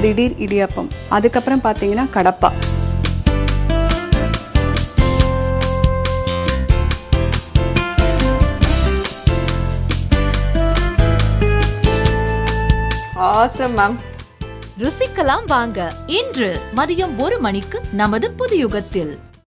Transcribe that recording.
திடீர் இடியாப்பம், அதுக்கப்புறம் பார்த்தீங்கன்னா கடப்பா. Awesome ma'am. ருசிக்கலாம் வாங்க. இன்று மதியம் 1 மணிக்கு நமது புதுயுகத்தில்.